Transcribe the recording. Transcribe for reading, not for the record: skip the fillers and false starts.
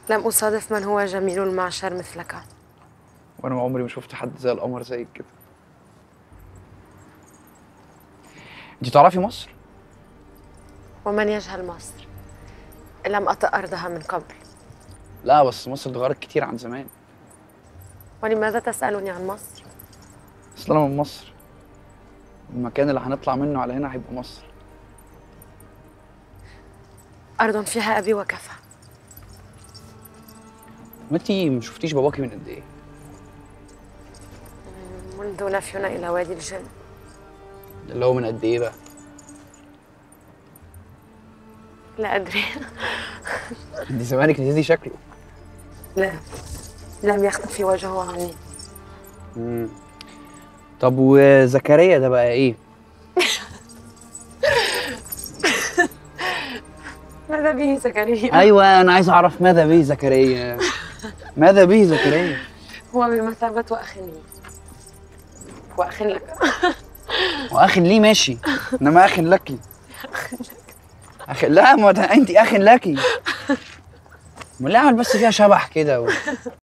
لم أصادف من هو جميل المعشر مثلك. وانا عمري ما شفت حد زي القمر زيك كده. انت تعرفي مصر؟ ومن يجهل مصر؟ لم أطأ أرضها من قبل. لا بس مصر اتغيرت كتير عن زمان. ولماذا تسألني عن مصر؟ اصل انا من مصر، المكان اللي هنطلع منه على هنا هيبقى مصر. أرض فيها أبي وكفى. ما انتي ما شفتيش باباكي من قد ايه؟ منذ نفينا إلى وادي الجن. ده اللي هو من قد ايه بقى؟ لا أدري. انت زمانك نسيتي شكله. لا، لم يختفي وجهه عني. طب وزكريا ده بقى ايه؟ ماذا به زكريا؟ ايوه انا عايز اعرف ماذا به زكريا. ماذا به زكريا؟ هو بمثابة أخ لي وأخ لك. واخ ليه ماشي، انما اخ لك. لا ما انت اخ لك. ما اللي عمل بس فيها شبح كده